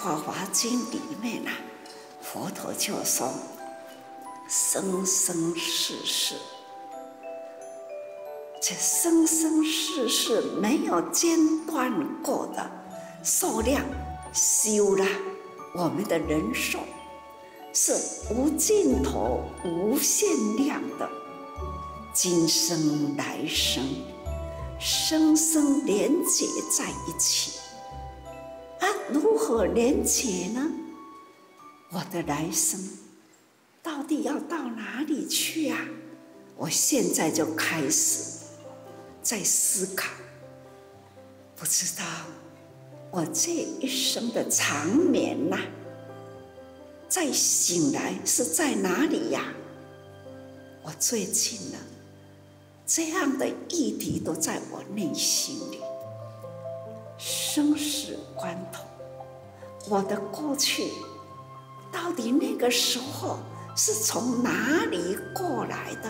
法华经》里面啊，佛陀就说：生生世世，这生生世世没有间断过的数量，修了我们的人寿是无尽头、无限量的。今生来生，生生连结在一起。如何连结呢？我的来生到底要到哪里去啊？我现在就开始在思考，不知道我这一生的长眠啊，再醒来是在哪里呀？我最近呢，这样的议题都在我内心里。生死关头，我的过去到底那个时候是从哪里过来的？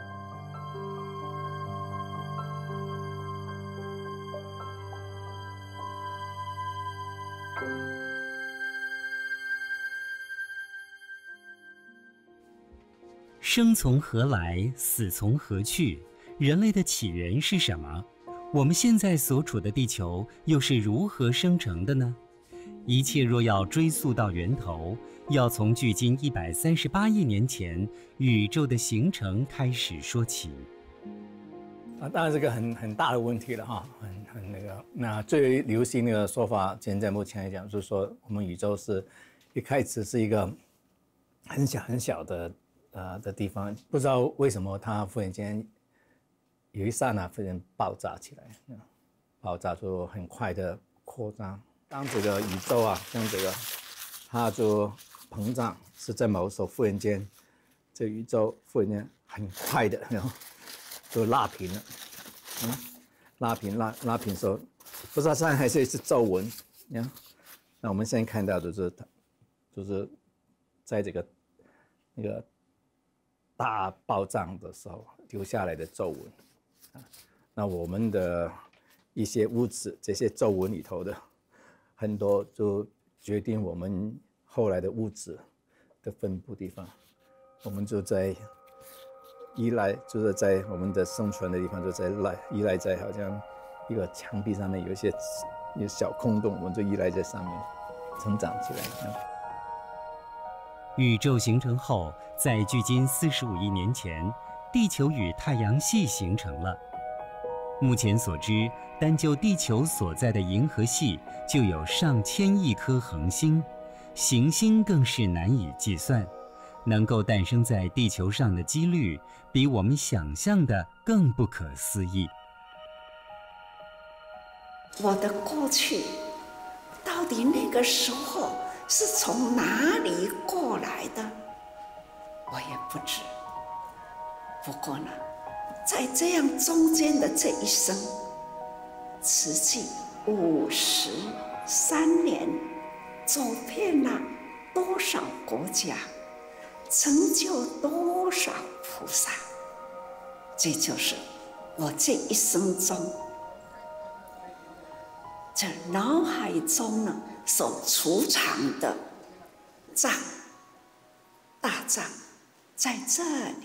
生从何来，死从何去？人类的起源是什么？我们现在所处的地球又是如何生成的呢？一切若要追溯到源头，要从距今138亿年前宇宙的形成开始说起。 当然这个很大的问题了哈，很那个。那最流行的说法，现在目前来讲，就是说我们宇宙是一开始是一个很小很小的地方，不知道为什么它忽然间有一刹那忽然爆炸起来，爆炸就很快的扩张。当这个宇宙啊，像这个它就膨胀，是在某时候忽然间，这个宇宙忽然间很快的，然后就拉平了，拉平说，不知道上还是皱纹，那我们现在看到的就是在这个那个大爆炸的时候留下来的皱纹。那我们的一些物质，这些皱纹里头的很多，就决定我们后来的物质的分布地方。我们就在依赖，就是在我们的生存的地方，就在依赖在好像一个墙壁上面有一些小空洞，我们就依赖在上面成长起来。 宇宙形成后，在距今45亿年前，地球与太阳系形成了。目前所知，单就地球所在的银河系就有上千亿颗恒星，行星更是难以计算，能够诞生在地球上的几率比我们想象的更不可思议。 我的过去到底那个时候是从哪里过来的，我也不知。不过呢，在这样中间的这一生，实际53年，走遍了多少国家，成就多少菩萨，这就是我这一生中，这脑海中呢所储藏的藏，大藏在这里。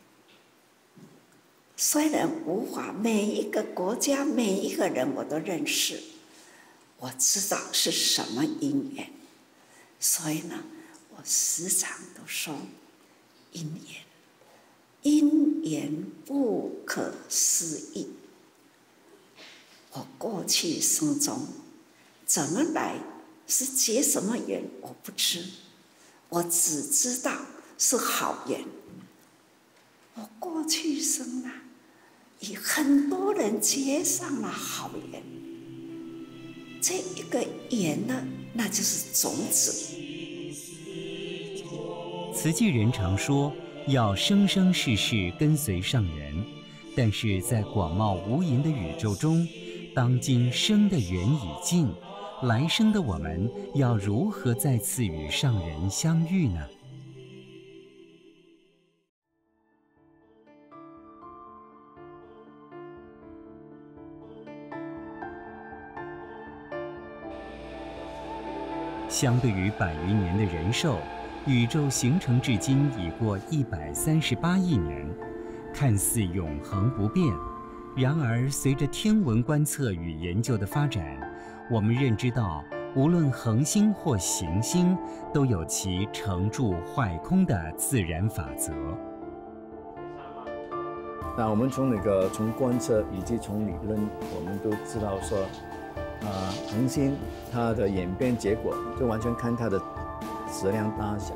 虽然无法每一个国家每一个人我都认识，我知道是什么因缘，所以呢，我时常都说因缘，因缘不可思议。我过去生中怎么来，是结什么缘，我不知，我只知道是好缘。我过去生啊，与很多人结上了好缘，这一个缘呢，那就是种子。 慈济人常说要生生世世跟随上人，但是在广袤无垠的宇宙中，当今生的缘已尽，来生的我们要如何再次与上人相遇呢？ 相对于100余年的人寿，宇宙形成至今已过138亿年，看似永恒不变。然而，随着天文观测与研究的发展，我们认知到，无论恒星或行星，都有其成住坏空的自然法则。 那我们从观测以及从理论，我们都知道说，恒星它的演变结果就完全看它的质量大小。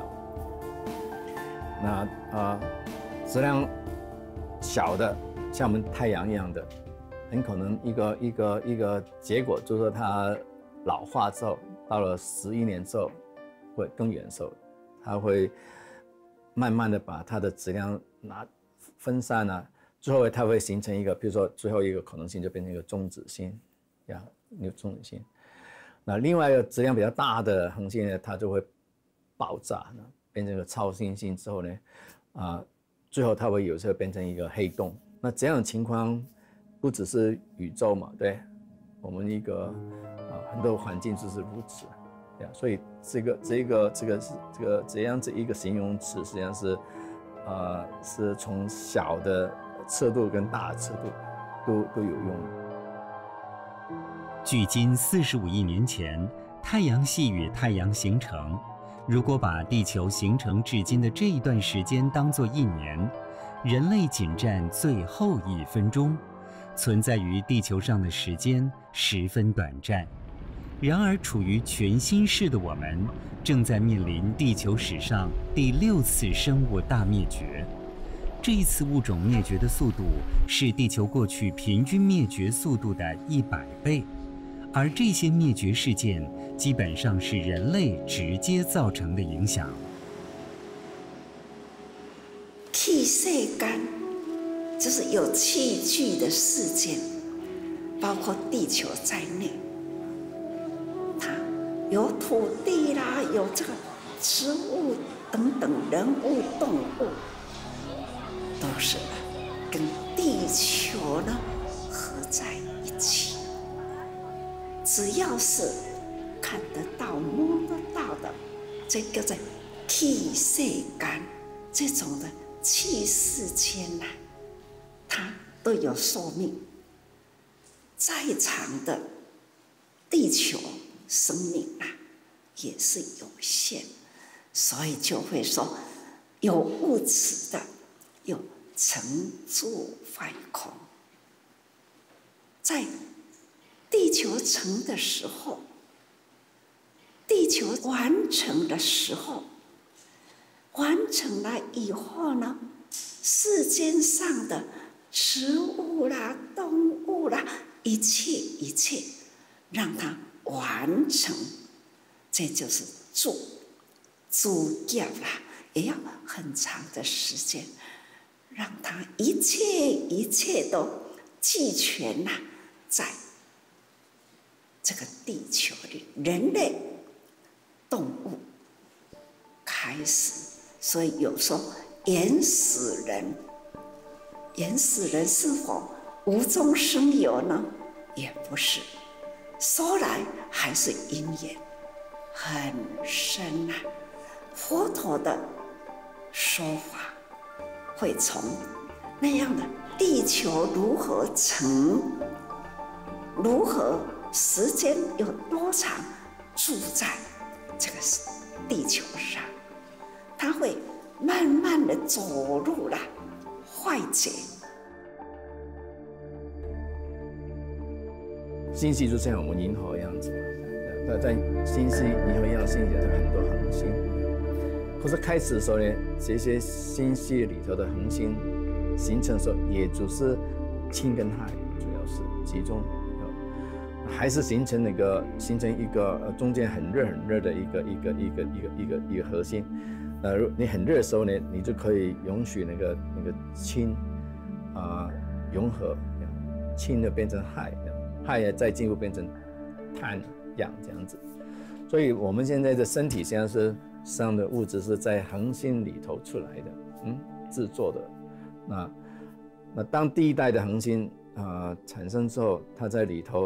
那质量小的，像我们太阳一样的，很可能一个结果就是说它老化之后，到了11年之后，会更远的时候，它会慢慢的把它的质量分散啊。最后它会形成一个，比如说最后一个可能性就变成一个中子星，中子星。那另外一个质量比较大的恒星呢，它就会爆炸，变成一个超新星之后呢，最后它会有时候变成一个黑洞。那这样的情况不只是宇宙嘛，对，我们一个很多环境就是如此，所以这样子一个形容词，实际上是从小的测度跟大的测度都有用的。 距今45亿年前，太阳系与太阳形成。如果把地球形成至今的这一段时间当作1年，人类仅占最后1分钟，存在于地球上的时间十分短暂。然而，处于全新世的我们，正在面临地球史上第6次生物大灭绝。这一次物种灭绝的速度是地球过去平均灭绝速度的100倍，而这些灭绝事件基本上是人类直接造成的影响。 气世间就是有器具的世界，包括地球在内，它有土地啦，有这个植物等等，人物、动物，都是跟地球呢合在一起。只要是看得到、摸得到的，这叫做气世间，这种的气世间呐，它都有寿命。再长的地球生命啊，也是有限，所以就会说有物质的，有成住坏空。在地球成的时候，地球完成的时候，完成了以后呢，世间上的植物啦、动物啦，一切让它完成，这就是主业啦，也要很长的时间，让它一切都俱全啦，在这个地球里，人类、动物开始。所以有说原始人是否无中生有呢？也不是，说来还是因缘很深啊。佛陀的说法会从那样的地球如何成，如何时间有多长住在这个地球上，它会慢慢的走入了坏解。 星系就像我们银河一样子嘛，在星系银河一样的星系有很多恒星，可是开始的时候呢，这些星系里头的恒星形成的时候，也就是氢跟氦，主要是集中，还是形成一个中间很热的一个核心。你很热的时候呢，你就可以允许那个氢融合，氢的变成氦，氦也再进一步变成碳、氧这样子。所以我们现在的身体现在是上的物质是在恒星里头出来的，制作的。那当第一代的恒星产生之后，它在里头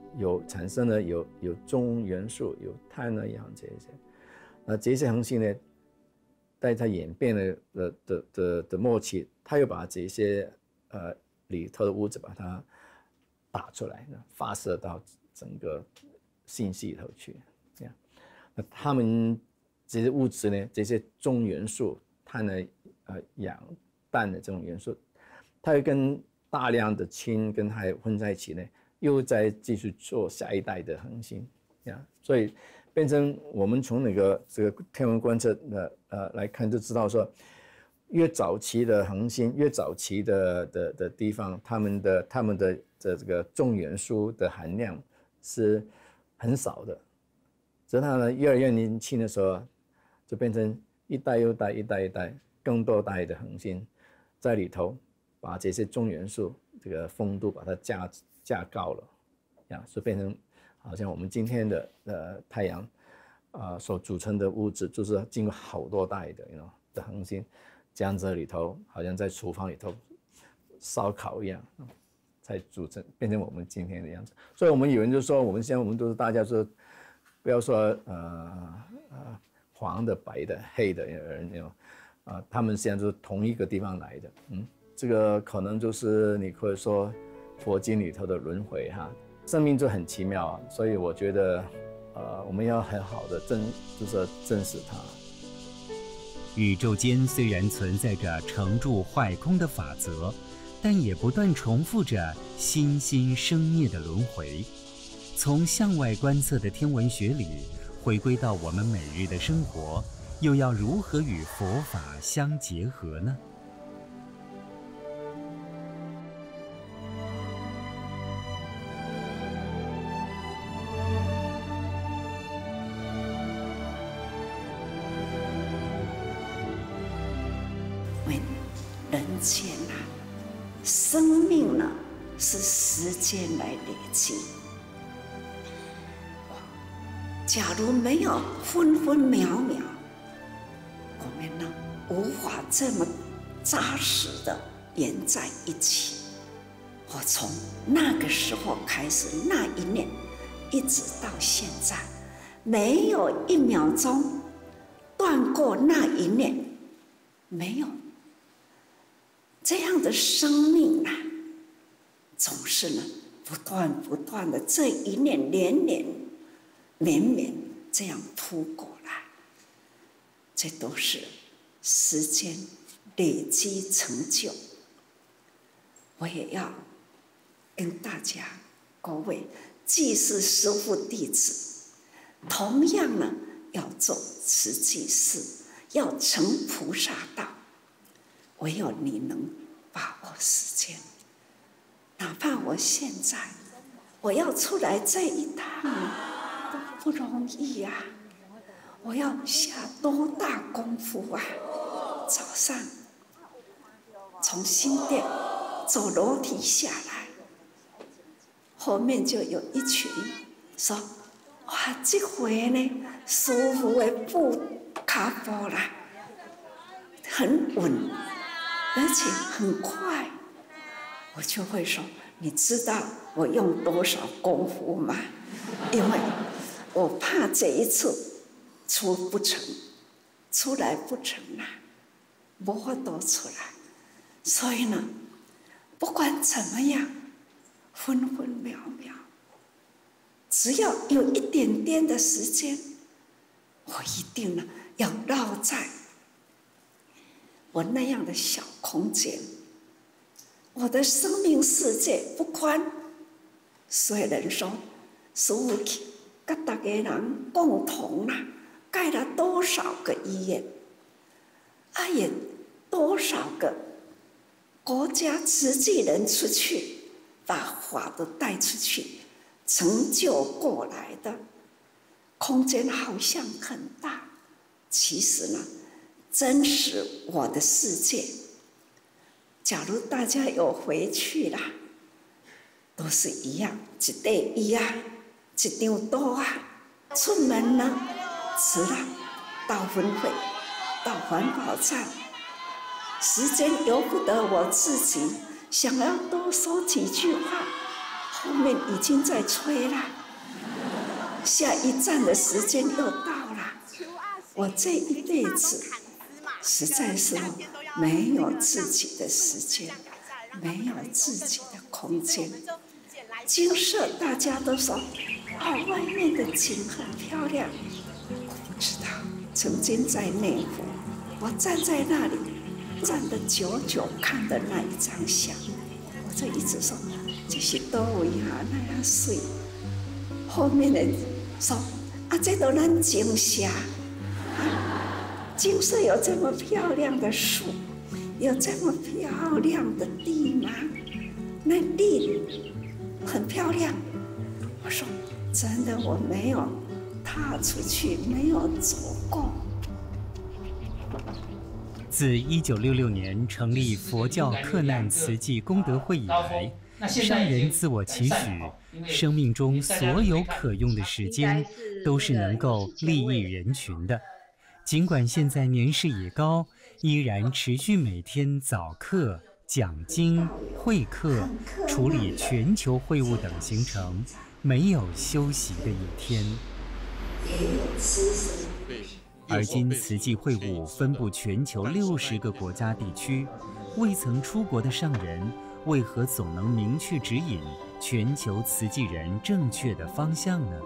有产生了有重元素，有碳啊、氧这些。那这些恒星呢，在它演变的末期，它又把这些里头的物质把它打出来，发射到整个星系里头去。这样，那它们这些物质呢，这些重元素，碳呢、氧、氮的这种元素，它会跟大量的氢跟氦混在一起呢，又再继续做下一代的恒星，所以变成我们从这个天文观测来看，就知道说，越早期的恒星，越早期的地方，他们的这个重元素的含量是很少的，直到它呢越来越年轻的时候，就变成一代又代，一代一代更多代的恒星在里头，把这些重元素这个丰度把它架高了，所以变成好像我们今天的太阳所组成的物质，就是经过好多代的恒星，这样子里头好像在厨房里头烧烤一样，才组成变成我们今天的样子。所以我们有人就说，我们现在都是大家说，不要说黄的、白的、黑的人，他们现在都是同一个地方来的，这个可能就是你可以说佛经里头的轮回哈，生命就很奇妙啊，所以我觉得我们要很好的就是正视它。 宇宙间虽然存在着成住坏空的法则，但也不断重复着心心生灭的轮回。从向外观测的天文学里，回归到我们每日的生活，又要如何与佛法相结合呢？ 人间生命是时间来累积。假如没有分分秒秒，我们无法这么扎实的连在一起。我从那个时候开始，那一念一直到现在，没有一秒钟断过那一念，没有。这样的生命总是不断的这一念连连绵绵这样扑过来，这都是时间累积成就。我也要跟大家各位既是师父弟子，同样要做慈济事，要成菩萨道。唯有你能把握时间，哪怕我现在我要出来这一趟都不容易呀，我要下多大功夫啊！早上从新店走楼梯下来，后面就有一群说：“哇，这回呢，师父的步卡步啦，很稳。”而且很快，我就会说：“你知道我用多少功夫吗？因为我怕这一次出来不成没法多出来。所以不管怎么样，分分秒秒，只要有一点点的时间，我一定要绕在我那样的小空间，我的生命世界不宽。虽然说师父跟大家人共同盖了多少个医院，也多少个国家慈济人出去把法都带出去，成就过来的空间好像很大，其实真实我的世界，假如大家有回去啦，都是一样，一块椅一张桌出门吃了，到分会，到环保站，时间由不得我自己，想要多说几句话， 后面已经在催了，下一站的时间又到了。我这一辈子实在是没有自己的时间，没有自己的空间。景色大家都说，外面的景很漂亮。我不知道，曾经在内湖，我站在那里，站得久久看的那一张相，我就一直说，这是倒位啊，那样水。后面的说，这都咱景色景色有这么漂亮的树，有这么漂亮的地吗？那地很漂亮。我说真的，我没有踏出去，没有走过。 自1966年成立佛教克难慈济功德会以来，上人自我期许，生命中所有可用的时间都是能够利益人群的。尽管现在年事已高，依然持续每天早课、讲经、会客、处理全球会务等行程，没有休息的一天。而今慈济会务分布全球60个国家地区，未曾出国的上人为何总能明确指引全球慈济人正确的方向呢？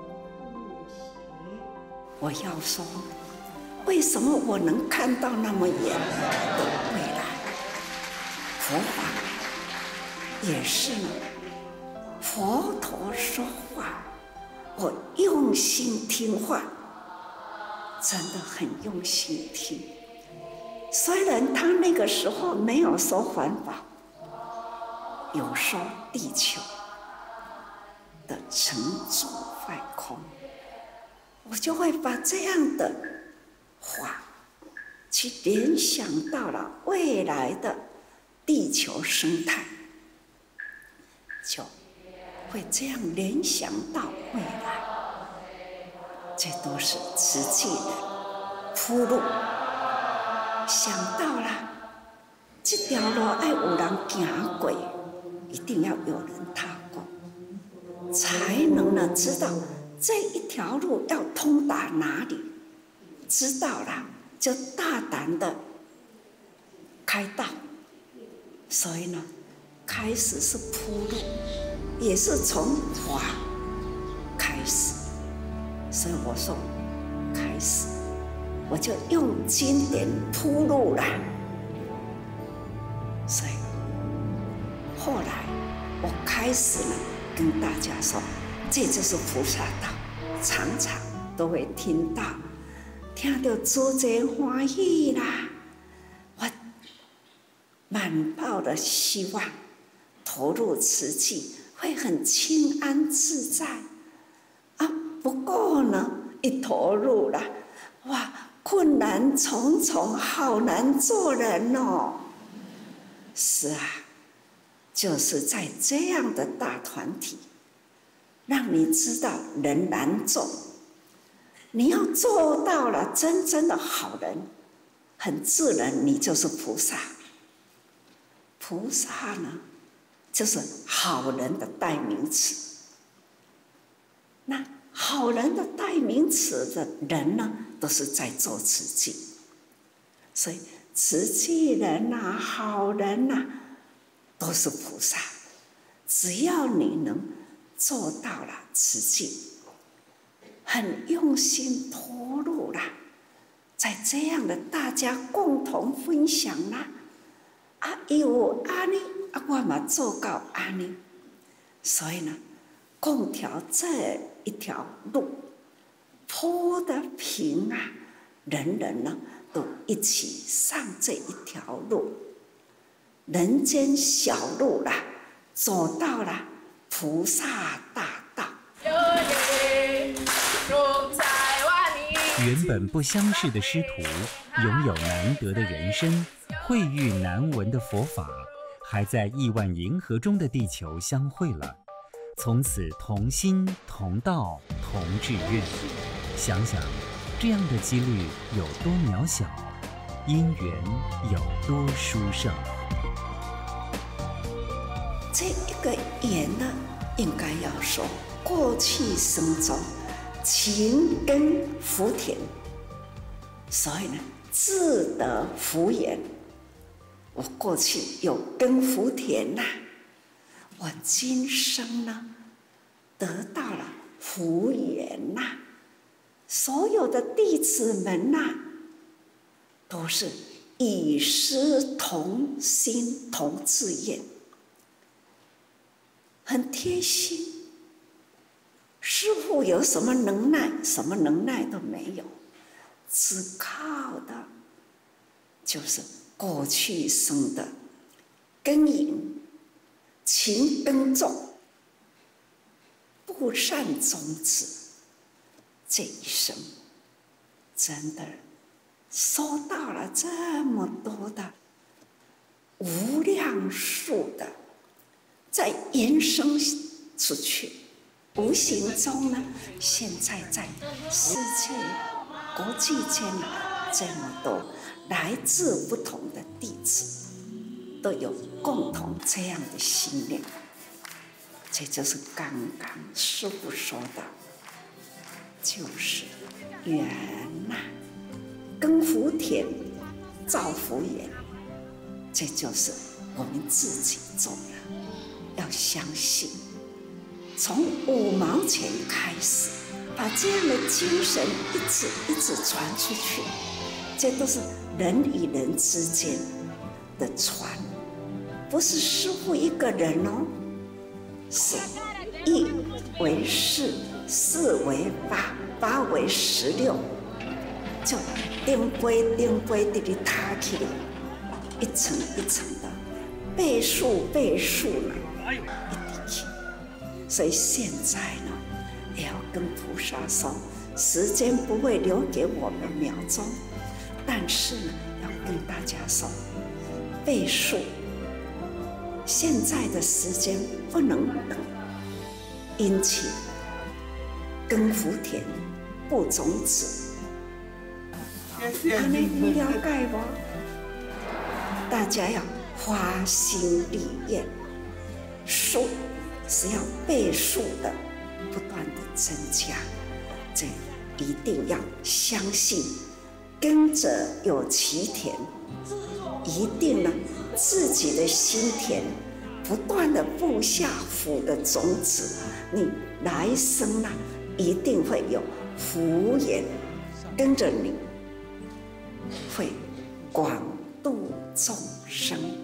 我要说，为什么我能看到那么远的未来？佛法也是呢，佛陀说话，我用心听话，真的很用心听。虽然他那个时候没有说环保，有说地球的成住坏空，我就会把这样的话去联想到了未来的地球生态，就会这样联想到未来。这都是慈济人铺路，想到了这条路要有人行过，一定要有人踏过，才能呢知道这一条路要通达哪里。知道了就大胆的开道，所以呢，开始是铺路，也是从法开始。所以我说，开始我就用经典铺路了。所以后来我开始呢跟大家说，这就是菩萨道，常常都会听到。听到主者欢喜啦，我满抱的希望，投入慈济会很清安自在啊。不过呢，一投入了，哇，困难重重，好难做人哦。是啊，就是在这样的大团体，让你知道人难做。你要做到了真正的好人，很自然你就是菩萨。菩萨呢，就是好人的代名词。那好人的代名词的人呢，都是在做慈济。所以慈济人啊，好人啊，都是菩萨。只要你能做到了慈济，很用心投入啦，在这样的大家共同分享啦，伊有安尼，我嘛做到安尼，所以呢，共条这一条路，铺得平啊，人人呢都一起上这一条路，人间小路啦，走到了菩萨大道。 原本不相识的师徒，拥有难得的人生，会遇难闻的佛法，还在亿万银河中的地球相会了，从此同心同道同志愿。想想这样的几率有多渺小，因缘有多殊胜。 这一个缘呢， 应该要说过去生中勤耕福田，所以呢，自得福源。我过去有耕福田呐，我今生呢得到了福源呐。所有的弟子们呐，都是与师同心同志愿，很贴心。师父有什么能耐，什么能耐都没有，只靠的就是过去生的耕耘、勤耕种、布善种子，这一生真的收到了这么多的无量数的，在延伸出去。无形中呢，现在在世界、国际间这么多来自不同的弟子，都有共同这样的信念。这就是刚刚师父说的，就是缘呐，耕福田，造福缘，这就是我们自己做的。要相信，从5毛钱开始，把这样的精神一直传出去，这都是人与人之间的传，不是师父一个人哦，是1为4，4为8， 8为16，就顶杯直直踏起来，一层一层的倍数呢，一滴起。所以现在呢，也要跟菩萨说，时间不会留给我们秒钟，但是呢，要跟大家说，倍数，现在的时间不能等，因此耕福田，布种子。你了解不？大家要发心立愿，数是要倍数的不断的增加，这一定要相信，耕者有其田，一定呢自己的心田不断的布下福的种子，你来生呢一定会有福缘跟着你，会广度众生。